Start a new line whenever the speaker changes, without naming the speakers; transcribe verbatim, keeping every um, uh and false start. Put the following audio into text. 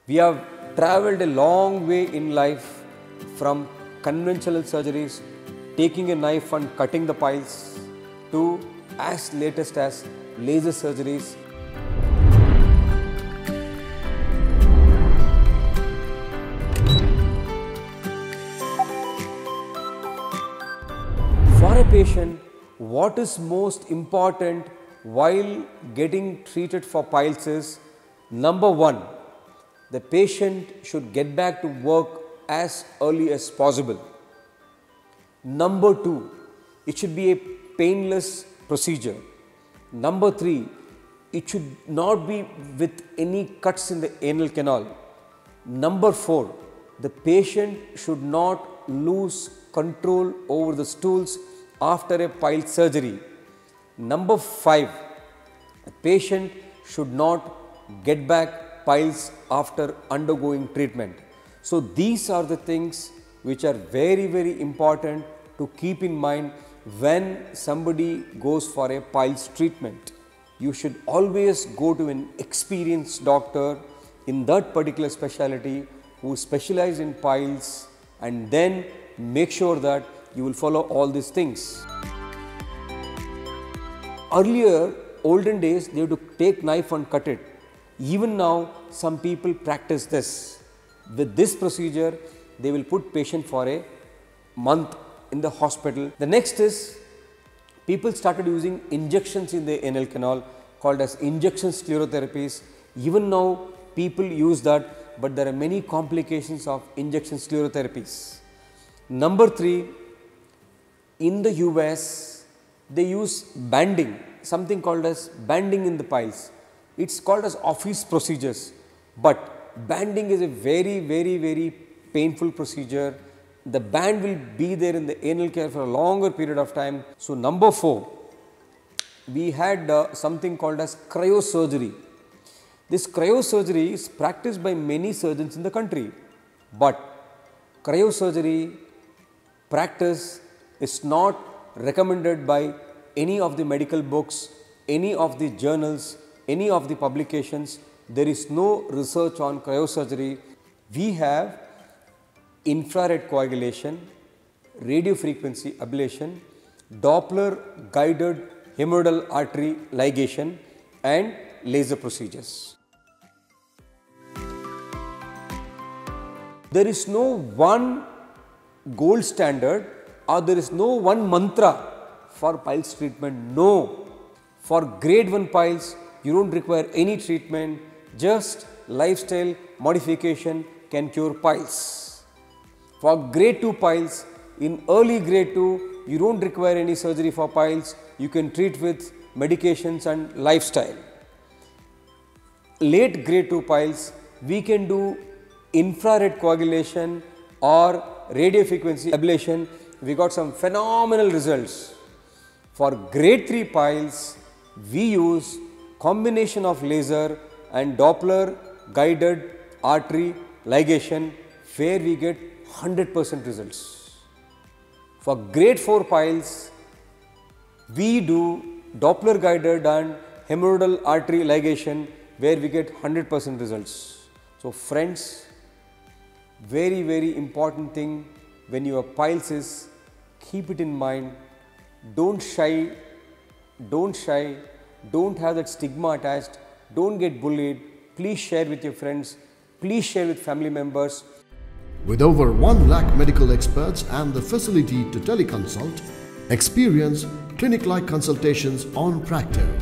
We have traveled a long way in life from conventional surgeries, taking a knife and cutting the piles, to as latest as laser surgeries. For a patient, what is most important while getting treated for piles is, number one, the patient should get back to work as early as possible. Number two, it should be a painless procedure. Number three, it should not be with any cuts in the anal canal. Number four, the patient should not lose control over the stools after a pile surgery. Number five, the patient should not get back piles after undergoing treatment. So these are the things which are very very important to keep in mind when somebody goes for a piles treatment. You should always go to an experienced doctor in that particular specialty who specialize in piles, and then make sure that you will follow all these things. Earlier, olden days, they had to take knife and cut it. Even now, some people practice this. With this procedure, they will put patient for a month in the hospital. The next is, people started using injections in the anal canal called as injection sclerotherapies. Even now, people use that, but there are many complications of injection sclerotherapies. Number three, in the U S, they use banding, something called as banding in the piles. It's called as office procedures, but banding is a very very very painful procedure. The band will be there in the anal care for a longer period of time. So number four, we had uh, something called as cryosurgery. This cryosurgery is practiced by many surgeons in the country, but cryosurgery practice is not recommended by any of the medical books, any of the journals, any of the publications. There is no research on cryosurgery. We have infrared coagulation, radiofrequency ablation, Doppler guided hemorrhoidal artery ligation, and laser procedures. There is no one gold standard, or there is no one mantra for piles treatment. No. For grade one piles, you don't require any treatment, just lifestyle modification can cure piles. For grade two piles, in early grade two, you don't require any surgery for piles, you can treat with medications and lifestyle. Late grade two piles, we can do infrared coagulation or radiofrequency ablation. We got some phenomenal results. For grade three piles, we use combination of laser and Doppler guided artery ligation, where we get one hundred percent results. For grade four piles, we do Doppler guided and hemorrhoidal artery ligation, where we get one hundred percent results. So friends, very very important thing when you have piles is, keep it in mind, don't shy, don't shy, don't have that stigma attached, don't get bullied. Please share with your friends, please share with family members.
With over one lakh medical experts and the facility to teleconsult, experience clinic-like consultations on Practor.